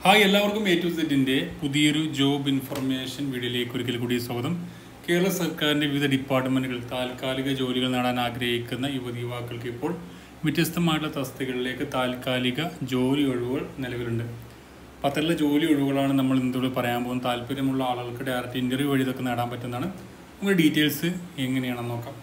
Hi എല്ലാവർക്കും A to Zന്റെ പുതിയൊരു job information വീഡിയോയിലേക്ക് ഒരിക്കൽ കൂടി സ്വാഗതം. കേരള സർക്കാരിൻ്റെ വിവിധ ഡിപ്പാർട്ട്മെൻറ്റുകൾ താൽക്കാലിക ജോലികൾ നേടാൻ ആഗ്രഹിക്കുന്ന യുവതിയുവാക്കൾക്ക് ഇപ്പോൾ വ്യത്യസ്തമായിട്ടുള്ള തസ്തികകളിലേക്ക് താൽക്കാലിക ജോലി ഒഴിവുകൾ നിലവിലുണ്ട്. പത്തരത്തിലുള്ള ജോലി ഒഴിവുകളാണ് നമ്മൾ ഇന്നിവിടെ പറയാൻ പോകുന്നത്. താല്പര്യമുള്ള ആളുകൾക്ക് ഡയറക്റ്റ് ഇൻ്റർവ്യൂ വഴി ഇതൊക്കെ നേടാൻ പറ്റുന്നതാണ്. നമുക്ക് ഡീറ്റെയിൽസ് എങ്ങനെയാണെന്ന് നോക്കാം.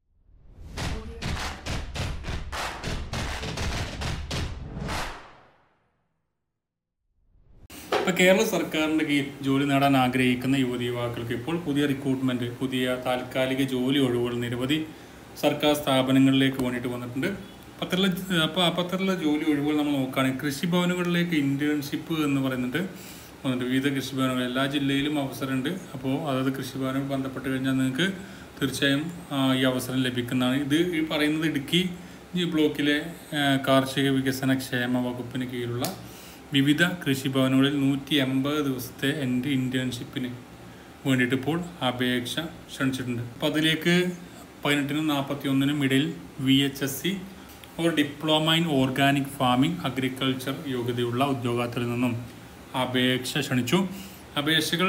ഇപ്പോൾ കേരള സർക്കാരിൻ്റെ കീഴിൽ ജോലി നേടാൻ ആഗ്രഹിക്കുന്ന യുവതിയുവാക്കൾക്ക് ഇപ്പോൾ പുതിയ താൽക്കാലിക ജോലി ഒഴിവുകൾ നിരവധി സർക്കാർ സ്ഥാപനങ്ങളിലേക്ക് വേണ്ടിയിട്ട് വന്നിട്ടുണ്ട്. പത്തരത്തിലുള്ള ജോലി ഒഴിവുകൾ നമ്മൾ നോക്കുകയാണെങ്കിൽ കൃഷിഭവനുകളിലേക്ക് ഇൻറ്റേൺഷിപ്പ് എന്ന് പറയുന്നുണ്ട്. വിവിധ കൃഷിഭവനുകൾ എല്ലാ ജില്ലയിലും അവസരമുണ്ട്. അപ്പോൾ അതായത് കൃഷിഭവനുകൾ ബന്ധപ്പെട്ട് കഴിഞ്ഞാൽ നിങ്ങൾക്ക് തീർച്ചയായും ഈ അവസരം ലഭിക്കുന്നതാണ്. ഈ പറയുന്നത് ഇടുക്കി ബ്ലോക്കിലെ കാർഷിക വികസന ക്ഷേമ വകുപ്പിന് കീഴിലുള്ള വിവിധ കൃഷിഭവനുകളിൽ 180 ദിവസത്തെ ഇൻറ്റേൺഷിപ്പിന് വേണ്ടിയിട്ട് ഇപ്പോൾ അപേക്ഷ ക്ഷണിച്ചിട്ടുണ്ട്. അപ്പോൾ അതിലേക്ക് 18-നും 41-നും ഇടയിൽ VHSC or diploma in organic farming agriculture യോഗ്യതയുള്ള ഉദ്യോഗാർത്ഥികളിൽ നിന്നും അപേക്ഷ ക്ഷണിച്ചു. അപേക്ഷകൾ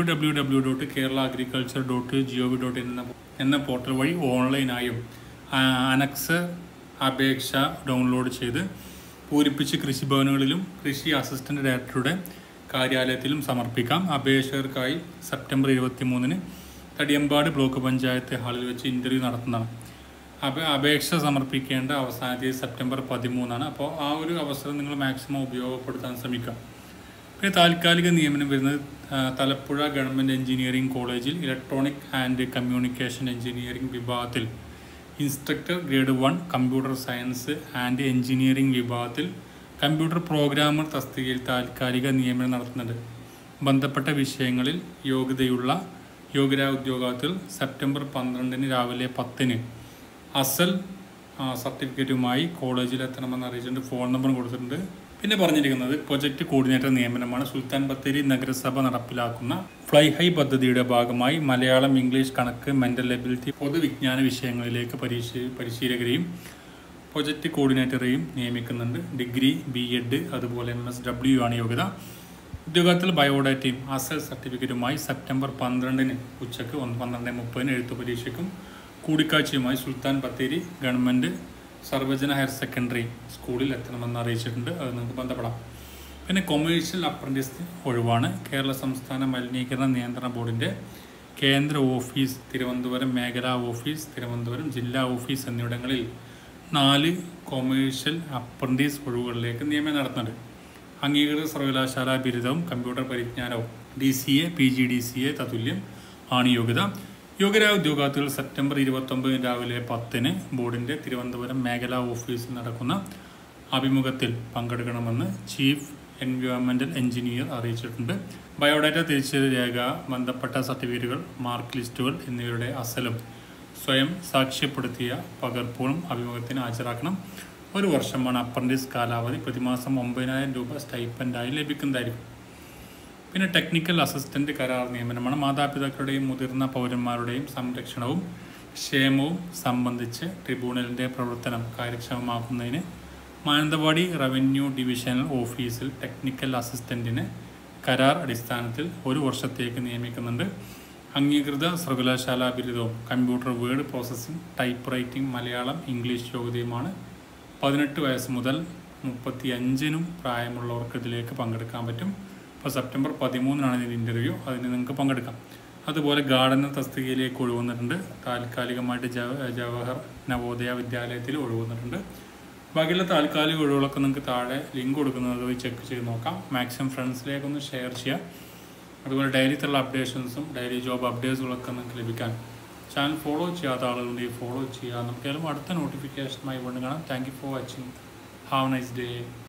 www.keralaagriculture.gov.in എന്ന പോർട്ടൽ വഴി ഓൺലൈനായും അനക്സ് അപേക്ഷ ഡൗൺലോഡ് ചെയ്ത് പൂരിപ്പിച്ച് കൃഷിഭവനുകളിലും കൃഷി അസിസ്റ്റന്റ് ഡയറക്ടറുടെ കാര്യാലയത്തിലും സമർപ്പിക്കാം. അപേക്ഷകർക്കായി സെപ്റ്റംബർ 23-ന് തടിയമ്പാട് ബ്ലോക്ക് പഞ്ചായത്ത് ഹാളിൽ വെച്ച് ഇൻ്റർവ്യൂ നടത്തുന്നതാണ്. അപേക്ഷ സമർപ്പിക്കേണ്ട അവസാന തീയതി സെപ്റ്റംബർ 13-ആണ്. അപ്പോൾ ആ ഒരു അവസരം നിങ്ങൾ മാക്സിമം ഉപയോഗപ്പെടുത്താൻ ശ്രമിക്കുക. പിന്നെ താൽക്കാലിക നിയമനം വരുന്നത് തലപ്പുഴ ഗവൺമെൻറ് എഞ്ചിനീയറിംഗ് കോളേജിൽ ഇലക്ട്രോണിക് ആൻഡ് കമ്മ്യൂണിക്കേഷൻ എഞ്ചിനീയറിംഗ് വിഭാഗത്തിൽ instructor grade 1 computer science and engineering വിഭാഗത്തിൽ കമ്പ്യൂട്ടർ പ്രോഗ്രാമർ തസ്തികയിൽ താൽക്കാലിക നിയമനം നടത്തുന്നുണ്ട്. ബന്ധപ്പെട്ട വിഷയങ്ങളിൽ യോഗ്യരായ ഉദ്യോഗാർത്ഥികൾ സെപ്റ്റംബർ 12-ന് രാവിലെ 10-ന് അസൽ സർട്ടിഫിക്കറ്റുമായി കോളേജിലെത്തണമെന്ന് അറിയിച്ചിട്ടുണ്ട്. ഫോൺ നമ്പറും കൊടുത്തിട്ടുണ്ട്. പിന്നെ പറഞ്ഞിരിക്കുന്നത് പ്രൊജക്ട് കോർഡിനേറ്റർ നിയമനമാണ്. സുൽത്താൻ ബത്തേരി നഗരസഭ നടപ്പിലാക്കുന്ന ഫ്ലൈ ഹൈ പദ്ധതിയുടെ ഭാഗമായി മലയാളം, ഇംഗ്ലീഷ്, കണക്ക്, മെൻ്റൽ എബിലിറ്റി, പൊതുവിജ്ഞാന വിഷയങ്ങളിലേക്ക് പരിശീലകരെയും പ്രൊജക്ട് കോർഡിനേറ്ററെയും നിയമിക്കുന്നുണ്ട്. ഡിഗ്രി, BEd അതുപോലെ MSW ആണ് യോഗ്യത. ഉദ്യോഗാർത്ഥികൾ ബയോഡാറ്റയും അസൽ സർട്ടിഫിക്കറ്റുമായി സെപ്റ്റംബർ 12-ന് ഉച്ചയ്ക്ക് 12:30-ന് എഴുത്തു പരീക്ഷയ്ക്കും കൂടിക്കാഴ്ചയുമായി Sultan Bathery government Sarvajana higher secondary സ്കൂളിൽ എത്തണമെന്ന് അറിയിച്ചിട്ടുണ്ട്. അത് നിങ്ങൾക്ക് ബന്ധപ്പെടാം. പിന്നെ കൊമേഴ്ഷ്യൽ അപ്രൻറ്റീസ് ഒഴിവാണ്. കേരള സംസ്ഥാന മലിനീകരണ നിയന്ത്രണ ബോർഡിൻ്റെ കേന്ദ്ര ഓഫീസ്, തിരുവനന്തപുരം മേഖലാ ഓഫീസ്, തിരുവനന്തപുരം ജില്ലാ ഓഫീസ് എന്നിവിടങ്ങളിൽ 4 കൊമേഴ്ഷ്യൽ അപ്രൻറ്റീസ് ഒഴിവുകളിലേക്ക് നിയമനം നടത്തുന്നുണ്ട്. അംഗീകൃത സർവകലാശാല ബിരുദവും കമ്പ്യൂട്ടർ പരിജ്ഞാനവും DCA PGDCA തത്തുല്യം ആണ് യോഗ്യത. യോഗ്യരായ ഉദ്യോഗാർത്ഥികൾ സെപ്റ്റംബർ 29 രാവിലെ 10-ന് ബോർഡിൻ്റെ തിരുവനന്തപുരം മേഖലാ ഓഫീസിൽ നടക്കുന്ന അഭിമുഖത്തിൽ പങ്കെടുക്കണമെന്ന് ചീഫ് എൻവയോൺമെൻറ്റൽ എഞ്ചിനീയർ അറിയിച്ചിട്ടുണ്ട്. ബയോഡാറ്റ തിരിച്ചറിയൽ രേഖ, ബന്ധപ്പെട്ട സർട്ടിഫിക്കറ്റുകൾ, മാർക്ക് ലിസ്റ്റുകൾ എന്നിവയുടെ അസലും സ്വയം സാക്ഷ്യപ്പെടുത്തിയ പകർപ്പുകളും അഭിമുഖത്തിന് ഹാജരാക്കണം. 1 വർഷമാണ് അപ്രൻറ്റീസ് കാലാവധി. പ്രതിമാസം 9,000 രൂപ സ്റ്റൈപ്പൻഡായി ലഭിക്കുന്നതായിരിക്കും. പിന്നെ ടെക്നിക്കൽ അസിസ്റ്റന്റ് കരാർ നിയമനമാണ്. മാതാപിതാക്കളുടെയും മുതിർന്ന പൗരന്മാരുടെയും സംരക്ഷണവും ക്ഷേമവും സംബന്ധിച്ച് ട്രിബ്യൂണലിൻ്റെ പ്രവർത്തനം കാര്യക്ഷമമാക്കുന്നതിന് മാനന്തവാടി റവന്യൂ ഡിവിഷണൽ ഓഫീസിൽ ടെക്നിക്കൽ അസിസ്റ്റന്റിനെ കരാർ അടിസ്ഥാനത്തിൽ 1 വർഷത്തേക്ക് നിയമിക്കുന്നുണ്ട്. അംഗീകൃത സർവകലാശാല ബിരുദവും computer word processing, typewriting, Malayalam, English യോഗ്യതയുമാണ്. 18 വയസ്സ് മുതൽ 35-നും പ്രായമുള്ളവർക്ക് ഇതിലേക്ക് പങ്കെടുക്കാൻ പറ്റും. ഇപ്പോൾ സെപ്റ്റംബർ 13-നാണ് ഇതിൻ്റെ ഇൻ്റർവ്യൂ. അതിന് നിങ്ങൾക്ക് പങ്കെടുക്കാം. അതുപോലെ ഗാർഡനർ തസ്തികയിലേക്ക് ഒഴിവന്നിട്ടുണ്ട്. താൽക്കാലികമായിട്ട് ജവഹർ നവോദയ വിദ്യാലയത്തിൽ ഒഴിവന്നിട്ടുണ്ട്. ബാക്കിയുള്ള താൽക്കാലിക ഒഴിവുകളൊക്കെ നിങ്ങൾക്ക് താഴെ ലിങ്ക് കൊടുക്കുന്നത് വഴി ചെക്ക് ചെയ്ത് നോക്കാം. മാക്സിമം ഫ്രണ്ട്സിലേക്കൊന്ന് ഷെയർ ചെയ്യുക. അതുപോലെ ഡെയിലിത്തുള്ള അപ്ഡേഷൻസും ഡെയിലി ജോബ് അപ്ഡേറ്റ്സുകളൊക്കെ നിങ്ങൾക്ക് ലഭിക്കാൻ ചാനൽ ഫോളോ ചെയ്യാത്ത ആളുകളുണ്ടെങ്കിൽ ഫോളോ ചെയ്യുക. നമുക്കെല്ലാം അടുത്ത നോട്ടിഫിക്കേഷനുമായി വീണ്ടും കാണാം. Thank you for watching. Have a nice day.